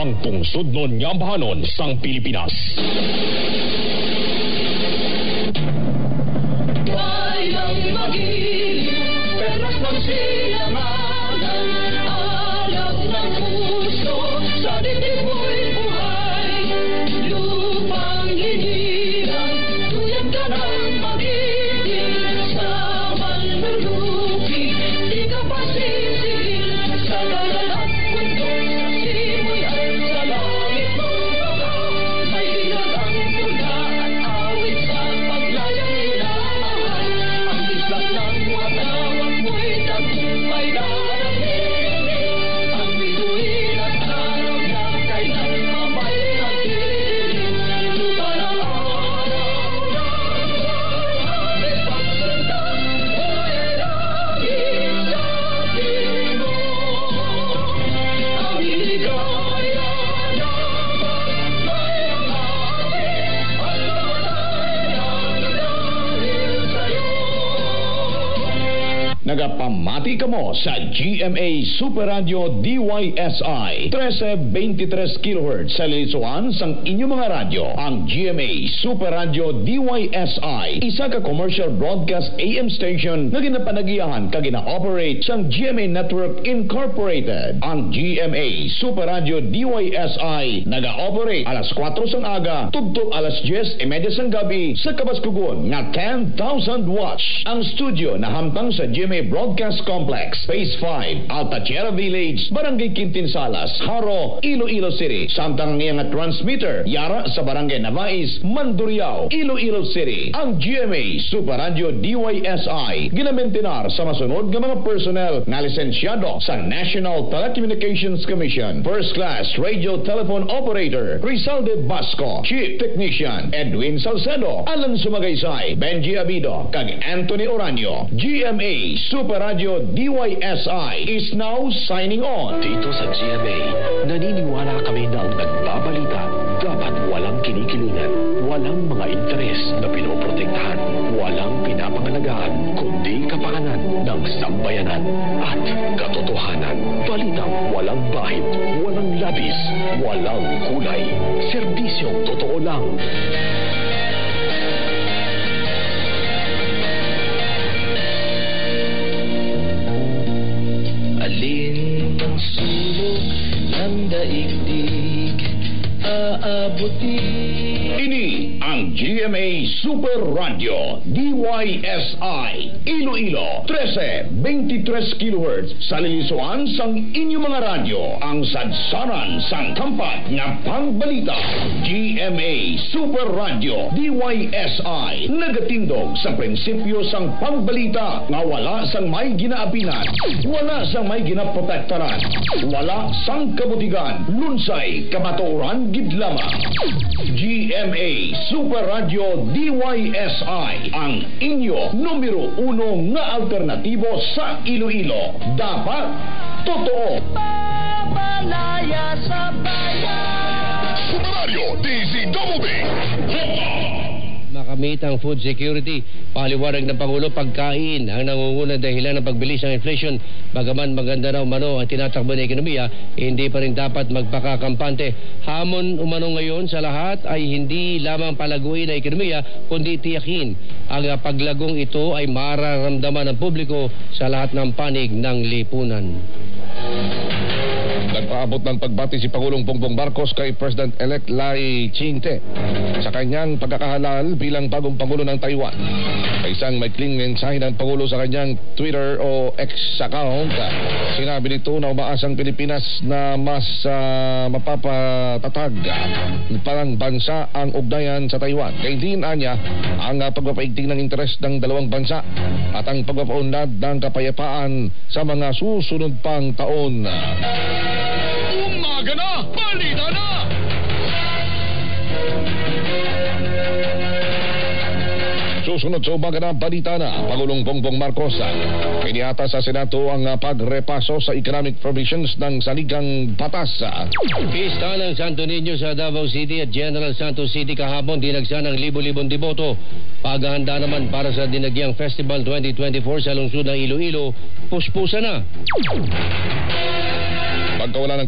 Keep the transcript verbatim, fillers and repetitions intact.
ang tungsod nun nyambahanon sang Pilipinas. Walang magiliw, perlas ng silanganan, alab ng puso, sa dibdib mo'y buhay. Lupang hinirang, tuyan ka ng magiging, sa manlulupi, di ka pa sisigil, sa dalan at bundok, sa simoy at sa langit mong baka, may ilagang tula at awit sa paglayang minamahal. Ang islang ng watawat mo'y tagumpay daraminig, ang bituin at araw niya kailan mamay nagtitig. Lupa ng araw ng buhay, pagsandang mo'y laging sa timo. Ang iligaya na may ang amin, at mamatay ang dahil sa'yo. Nagapamati ka mo sa G M A Super Radio D Y S I thirteen twenty-three kilohertz sa lilisuan sang inyong mga radyo. Ang G M A Super Radio D Y S I isa ka commercial broadcast A M station na ginapanagiyahan ka gina-operate sang G M A Network Incorporated. Ang G M A Super Radio D Y S I naga-operate alas kwatro sang aga tugtog alas diyes e media sang gabi sa Kabaskugon nga ten thousand watts. Ang studio na hamtang sa G M A Broadcast Complex, Phase five, Altachiera Village, Barangay Quintinsalas, Haro, Iloilo City. Samtang nga nga transmitter, yara sa Barangay Navais, Mandurriao, Iloilo City. Ang G M A Super Radio D Y S I ginamentinar sa masunod nga mga personnel na lisensyado sa National Telecommunications Commission. First Class Radio Telephone Operator, Rizalde Basco. Chief Technician, Edwin Salcedo. Alan Sumagaysay, Benji Abido, kag Anthony Oranio. G M A Super Radio D Y S I is now signing on. Dito sa G M A, naniniwala kami na ang nagbabalita dapat walang kinikilingan, walang mga interes na pinoprotektahan, walang pinapangalagaan, kundi kapakanan ng sambayanan at katotohanan. Balitang walang bahid, walang labis, walang kulay. Serbisyong totoo lang. Alin ang sulok ng daigdig aabutin. Ini ang G M A Super Radio D Y S I Iloilo thirteen twenty-three kilohertz sa lilisuan sang inyong mga radyo. Ang sadsaran sang tampat nga pangbalita. G M A Super Radio D Y S I nagatindog sa prinsipyo sang pangbalita nga wala sang may ginaapinan, wala sang may ginaprotektaran, wala sang kabutigan, lunsay kamatuoran gid lamang. G M A Super Radio D Y S I ang inyo numero uno nga alternatibo sa Iloilo. Dapat totoo. Papalaya sa bayan. Super Radio D Z W B. Makamit ang food security. Paliwanag ng Pangulo, pagkain ang nangungunang dahilan ng pagbilis ng inflation. Bagaman maganda raw umano ang tinatakbo ng ekonomiya, hindi pa rin dapat magpakakampante. Hamon umano ngayon sa lahat ay hindi lamang palaguin ang ekonomiya, kundi tiyakin ang paglagong ito ay mararamdaman ng publiko sa lahat ng panig ng lipunan. Nagpaabot ng pagbati si Pangulong Bongbong Marcos kay President-elect Lai Ching-te sa kanyang pagkakahalal bilang bagong Pangulo ng Taiwan. Sa isang maikling mensahe ng Pangulo sa kanyang Twitter o X account, sinabi nito na umaasang Pilipinas na mas uh, mapapatatag parang bansa ang ugnayan sa Taiwan. Kaya din anya ang uh, pagpapaigting ng interes ng dalawang bansa at ang pagpapaunlad ng kapayapaan sa mga susunod pang taon. Umaga na! Balita na! Susunod sa umaga na balita na, Pangulong Bongbong Marcos pinihata sa Senado ang uh, pagrepaso sa economic provisions ng saligang batas. Pista ng Santo Niño sa Davao City at General Santos City kahapon, dinagsa ng libo-libong deboto. Paghahanda naman para sa Dinagyang Festival twenty twenty-four sa lungsod ng Iloilo, puspusa na. Pagkawala ng